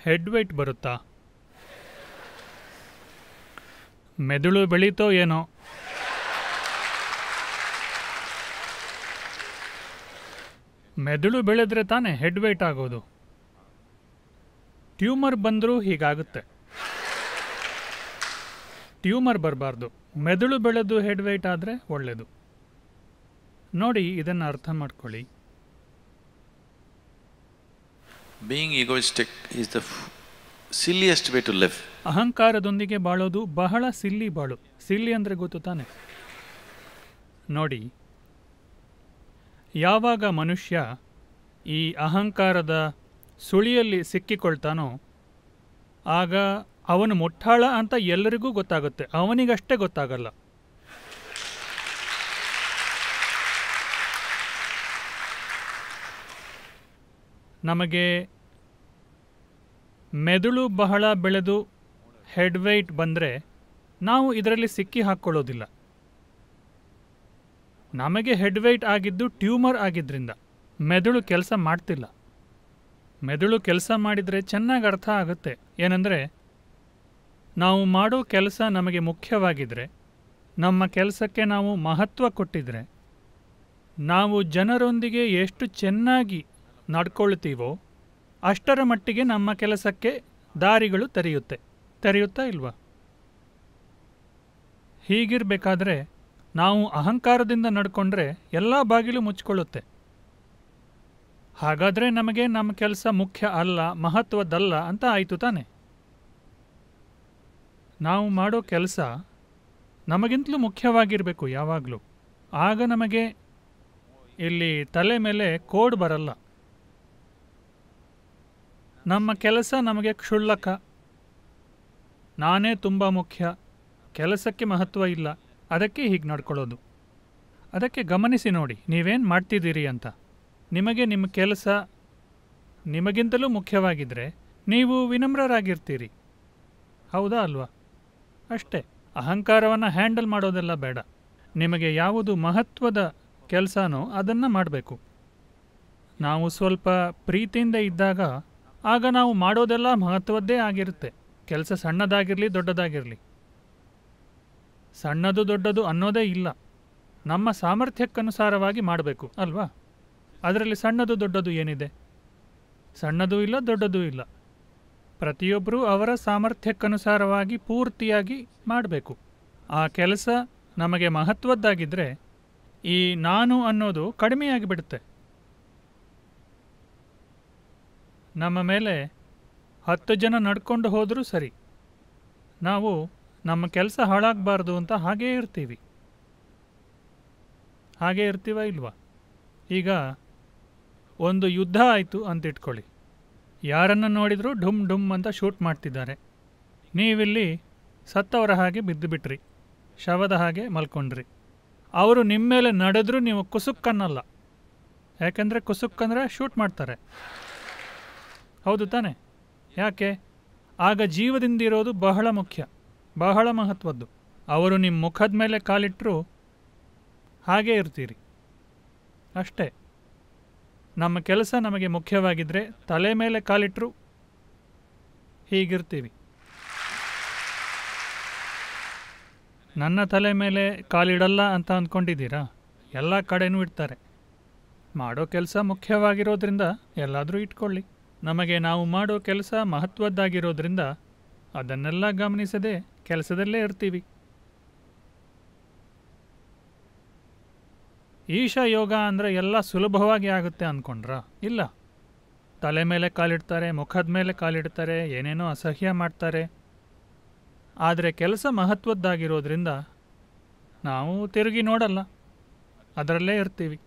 Head wait ಬರುತ್ತಾ? ಮೆದುಳು ಬೆಳೀತೋ ಏನೋ. ಮೆದುಳು ಬೆಳೆದ್ರೆ ತಾನೇ ಹೆಡ್ ವೇಟ್ ಆಗೋದು. ಟ್ಯೂಮರ್ ಬಂದರೂ ಹೀಗಾಗುತ್ತೆ. ಟ್ಯೂಮರ್ ಬರಬಾರ್ದು, ಮೆದುಳು ಬೆಳೆದು ಹೆಡ್ ವೇಟ್ ಆದರೆ ಒಳ್ಳೆಯದು. ನೋಡಿ, ಇದನ್ನು ಅರ್ಥ ಮಾಡ್ಕೊಳ್ಳಿ. Being egoistic is the silliest way to live. ಅಹಂಕಾರದೊಂದಿಗೆ ಬಾಳೋದು ಬಹಳ ಸಿಲ್ಲಿ ಬಾಳು. ಸಿಲ್ಲಿ ಅಂದರೆ ಗೊತ್ತು ತಾನೆ? ನೋಡಿ, ಯಾವಾಗ ಮನುಷ್ಯ ಈ ಅಹಂಕಾರದ ಸುಳಿಯಲ್ಲಿ ಸಿಕ್ಕಿಕೊಳ್ತಾನೋ ಆಗ ಅವನು ಮುಟ್ಟಾಳ ಅಂತ ಎಲ್ಲರಿಗೂ ಗೊತ್ತಾಗುತ್ತೆ, ಅವನಿಗಷ್ಟೇ ಗೊತ್ತಾಗಲ್ಲ. ನಮಗೆ ಮೆದುಳು ಬಹಳ ಬೆಳೆದು ಹೆಡ್ ವೇಟ್ ಬಂದರೆ ನಾವು ಇದರಲ್ಲಿ ಸಿಕ್ಕಿ ಹಾಕ್ಕೊಳ್ಳೋದಿಲ್ಲ. ನಮಗೆ ಹೆಡ್ ವೇಟ್ ಆಗಿದ್ದು ಟ್ಯೂಮರ್ ಆಗಿದ್ದರಿಂದ. ಮೆದುಳು ಕೆಲಸ ಮಾಡ್ತಿಲ್ಲ. ಮೆದುಳು ಕೆಲಸ ಮಾಡಿದರೆ ಚೆನ್ನಾಗಿ ಅರ್ಥ ಆಗುತ್ತೆ. ಏನಂದರೆ, ನಾವು ಮಾಡೋ ಕೆಲಸ ನಮಗೆ ಮುಖ್ಯವಾಗಿದ್ದರೆ, ನಮ್ಮ ಕೆಲಸಕ್ಕೆ ನಾವು ಮಹತ್ವ ಕೊಟ್ಟಿದ್ರೆ, ನಾವು ಜನರೊಂದಿಗೆ ಎಷ್ಟು ಚೆನ್ನಾಗಿ ನಡ್ಕೊಳ್ತೀವೋ ಅಷ್ಟರ ಮಟ್ಟಿಗೆ ನಮ್ಮ ಕೆಲಸಕ್ಕೆ ದಾರಿಗಳು ತೆರೆಯುತ್ತಾ ಇಲ್ವಾ? ಹೀಗಿರಬೇಕಾದ್ರೆ ನಾವು ಅಹಂಕಾರದಿಂದ ನಡ್ಕೊಂಡ್ರೆ ಎಲ್ಲ ಬಾಗಿಲು ಮುಚ್ಕೊಳ್ಳುತ್ತೆ. ಹಾಗಾದರೆ ನಮಗೆ ನಮ್ಮ ಕೆಲಸ ಮುಖ್ಯ ಅಲ್ಲ, ಮಹತ್ವದ್ದಲ್ಲ ಅಂತ ಆಯಿತು ತಾನೆ? ನಾವು ಮಾಡೋ ಕೆಲಸ ನಮಗಿಂತಲೂ ಮುಖ್ಯವಾಗಿರಬೇಕು ಯಾವಾಗಲೂ. ಆಗ ನಮಗೆ ಇಲ್ಲಿ ತಲೆ ಮೇಲೆ ಕೋಡ್ ಬರಲ್ಲ. ನಮ್ಮ ಕೆಲಸ ನಮಗೆ ಕ್ಷುಲ್ಲಕ, ನಾನೇ ತುಂಬ ಮುಖ್ಯ, ಕೆಲಸಕ್ಕೆ ಮಹತ್ವ ಇಲ್ಲ, ಅದಕ್ಕೆ ಹೀಗೆ ನಡ್ಕೊಳ್ಳೋದು. ಅದಕ್ಕೆ ಗಮನಿಸಿ ನೋಡಿ, ನೀವೇನು ಮಾಡ್ತಿದ್ದೀರಿ ಅಂತ. ನಿಮಗೆ ನಿಮ್ಮ ಕೆಲಸ ನಿಮಗಿಂತಲೂ ಮುಖ್ಯವಾಗಿದ್ದರೆ ನೀವು ವಿನಮ್ರರಾಗಿರ್ತೀರಿ. ಹೌದಾ ಅಲ್ವಾ? ಅಷ್ಟೇ. ಅಹಂಕಾರವನ್ನು ಹ್ಯಾಂಡಲ್ ಮಾಡೋದೆಲ್ಲ ಬೇಡ. ನಿಮಗೆ ಯಾವುದು ಮಹತ್ವದ ಕೆಲಸನೋ ಅದನ್ನು ಮಾಡಬೇಕು. ನಾವು ಸ್ವಲ್ಪ ಪ್ರೀತಿಯಿಂದ ಇದ್ದಾಗ ಆಗ ನಾವು ಮಾಡೋದೆಲ್ಲ ಮಹತ್ವದ್ದೇ ಆಗಿರುತ್ತೆ. ಕೆಲಸ ಸಣ್ಣದಾಗಿರಲಿ ದೊಡ್ಡದಾಗಿರಲಿ, ಸಣ್ಣದು ದೊಡ್ಡದು ಅನ್ನೋದೇ ಇಲ್ಲ. ನಮ್ಮ ಸಾಮರ್ಥ್ಯಕ್ಕನುಸಾರವಾಗಿ ಮಾಡಬೇಕು ಅಲ್ವಾ? ಅದರಲ್ಲಿ ಸಣ್ಣದು ದೊಡ್ಡದು ಏನಿದೆ? ಸಣ್ಣದೂ ಇಲ್ಲ, ದೊಡ್ಡದೂ ಇಲ್ಲ. ಪ್ರತಿಯೊಬ್ಬರೂ ಅವರ ಸಾಮರ್ಥ್ಯಕ್ಕನುಸಾರವಾಗಿ ಪೂರ್ತಿಯಾಗಿ ಮಾಡಬೇಕು. ಆ ಕೆಲಸ ನಮಗೆ ಮಹತ್ವದ್ದಾಗಿದ್ದರೆ ಈ ನಾನು ಅನ್ನೋದು ಕಡಿಮೆಯಾಗಿಬಿಡುತ್ತೆ. ನಮ್ಮ ಮೇಲೆ 10 ಜನ ನಡ್ಕೊಂಡು ಹೋದರೂ ಸರಿ, ನಾವು ನಮ್ಮ ಕೆಲಸ ಹಾಳಾಗಬಾರ್ದು ಅಂತ ಹಾಗೇ ಇರ್ತೀವಿ. ಹಾಗೇ ಇರ್ತೀವ ಇಲ್ವಾ? ಈಗ ಒಂದು ಯುದ್ಧ ಆಯಿತು ಅಂತ ಇಟ್ಕೊಳ್ಳಿ. ಯಾರನ್ನು ನೋಡಿದರೂ ಢುಮ್ ಢುಮ್ ಅಂತ ಶೂಟ್ ಮಾಡ್ತಿದ್ದಾರೆ. ನೀವಿಲ್ಲಿ ಸತ್ತವರ ಹಾಗೆ ಬಿದ್ದುಬಿಟ್ರಿ, ಶವದ ಹಾಗೆ ಮಲ್ಕೊಂಡ್ರಿ. ಅವರು ನಿಮ್ಮ ಮೇಲೆ ನಡೆದ್ರೂ ನೀವು ಕುಸುಕ್ಕನ್ನಲ್ಲ. ಯಾಕೆಂದರೆ ಕುಸುಕ್ಕಂದರೆ ಶೂಟ್ ಮಾಡ್ತಾರೆ. ಹೌದು ತಾನೆ? ಯಾಕೆ? ಆಗ ಜೀವದಿಂದಿರೋದು ಬಹಳ ಮುಖ್ಯ, ಬಹಳ ಮಹತ್ವದ್ದು. ಅವರು ನಿಮ್ಮ ಮುಖದ ಮೇಲೆ ಕಾಲಿಟ್ಟರೂ ಹಾಗೇ ಇರ್ತೀರಿ. ಅಷ್ಟೇ. ನಮ್ಮ ಕೆಲಸ ನಮಗೆ ಮುಖ್ಯವಾಗಿದ್ದರೆ ತಲೆ ಮೇಲೆ ಕಾಲಿಟ್ಟರು ಹೀಗಿರ್ತೀವಿ. ನನ್ನ ತಲೆ ಮೇಲೆ ಕಾಲಿಡಲ್ಲ ಅಂತ ಅಂದ್ಕೊಂಡಿದ್ದೀರಾ? ಎಲ್ಲ ಕಡೆನೂ ಇಡ್ತಾರೆ. ಮಾಡೋ ಕೆಲಸ ಮುಖ್ಯವಾಗಿರೋದ್ರಿಂದ ಎಲ್ಲಾದರೂ ಇಟ್ಕೊಳ್ಳಿ. ನಮಗೆ ನಾವು ಮಾಡೋ ಕೆಲಸ ಮಹತ್ವದ್ದಾಗಿರೋದ್ರಿಂದ ಅದನ್ನೆಲ್ಲ ಗಮನಿಸದೆ ಕೆಲಸದಲ್ಲೇ ಇರ್ತೀವಿ. ಈಶಾ ಯೋಗ ಅಂದರೆ ಎಲ್ಲ ಸುಲಭವಾಗಿ ಆಗುತ್ತೆ ಅಂದ್ಕೊಂಡ್ರಾ? ಇಲ್ಲ. ತಲೆ ಮೇಲೆ ಕಾಲಿಡ್ತಾರೆ, ಮುಖದ ಮೇಲೆ ಕಾಲಿಡ್ತಾರೆ, ಏನೇನೋ ಅಸಹ್ಯ ಮಾಡ್ತಾರೆ. ಆದರೆ ಕೆಲಸ ಮಹತ್ವದ್ದಾಗಿರೋದ್ರಿಂದ ನಾವು ತಿರುಗಿ ನೋಡಲ್ಲ, ಅದರಲ್ಲೇ ಇರ್ತೀವಿ.